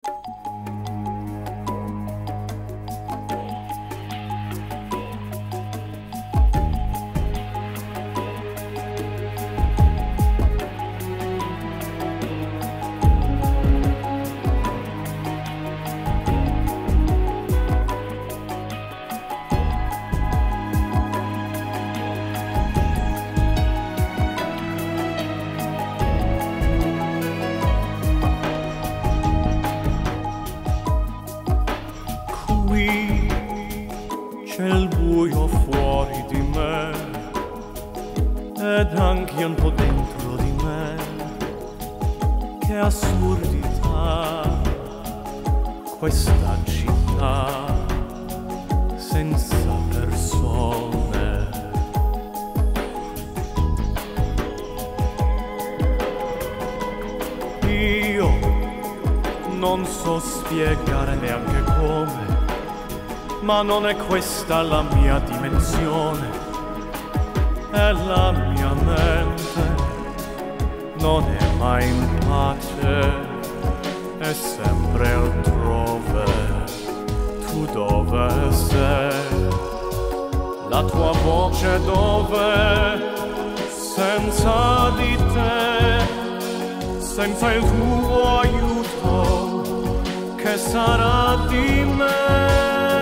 C'è il buio fuori di me ed anche un po' dentro di me. Che assurdità questa città senza persone. Io non so spiegare neanche come, ma non è questa la mia dimensione, e la mia mente non è mai in pace, è sempre altrove. Tu dove sei? La tua voce dove? Senza di te, senza il tuo aiuto, che sarà di me?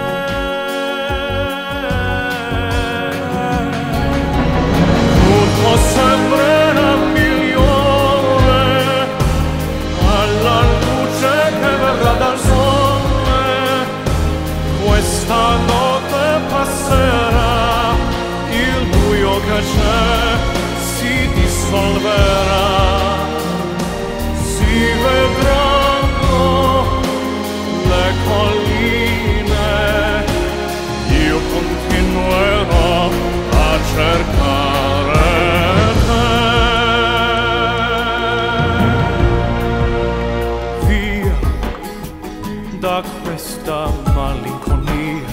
Sembrerà migliore alla luce che verrà dal sole. Questa notte passerà, il buio che c'è si dissolverà, si vedranno le colline. Io continuerò a cercare da questa malinconia,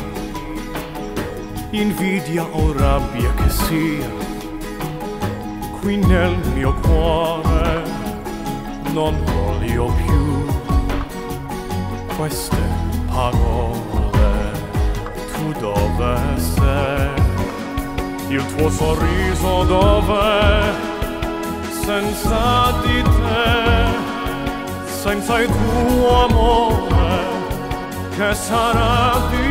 invidia o rabbia che sia, qui nel mio cuore non voglio più queste parole. Tu dove sei? Il tuo sorriso dov'è? Senza di te, senza il tuo amore, che sarà di